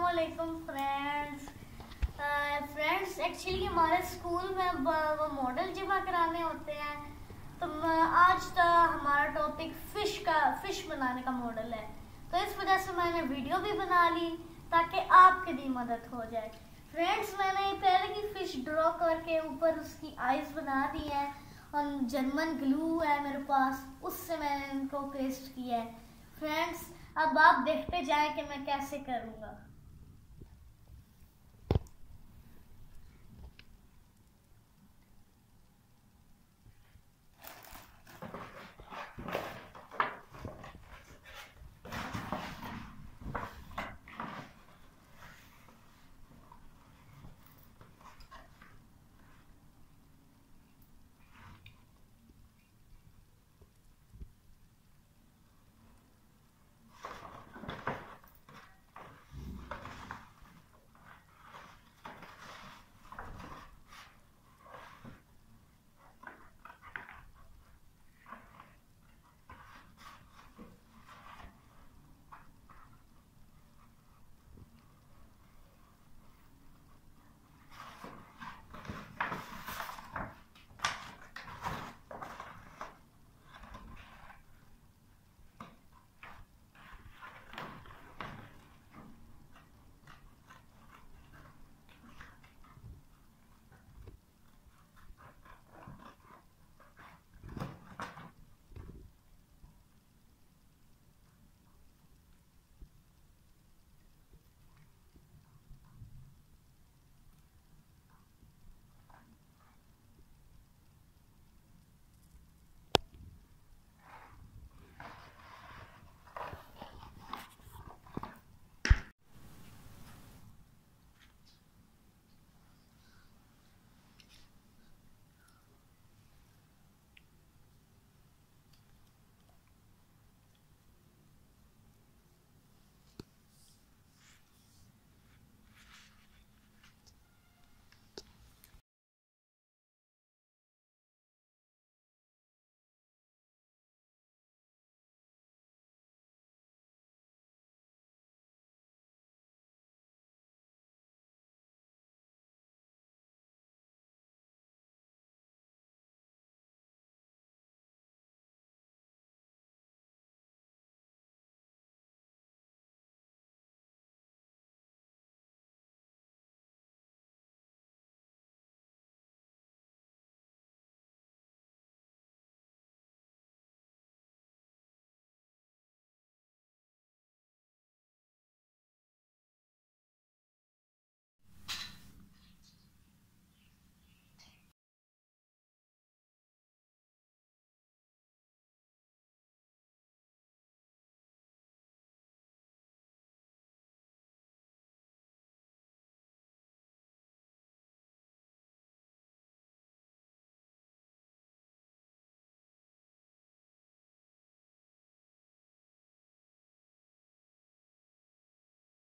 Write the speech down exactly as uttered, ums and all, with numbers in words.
अस्सलामुअलैकुम friends. Friends actually हमारे school में वो मॉडल जमा कराने होते हैं, तो आज तो हमारा टॉपिक फिश का फिश बनाने का मॉडल है। तो इस वजह से मैंने वीडियो भी बना ली ताकि आपकी भी मदद हो जाए। फ्रेंड्स मैंने पहले की फिश ड्रॉ करके ऊपर उसकी आईज बना दी है और जर्मन ग्लू है मेरे पास, उससे मैंने इनको पेस्ट किया है। फ्रेंड्स अब आप देखते जाएं कि मैं कैसे करूँगा।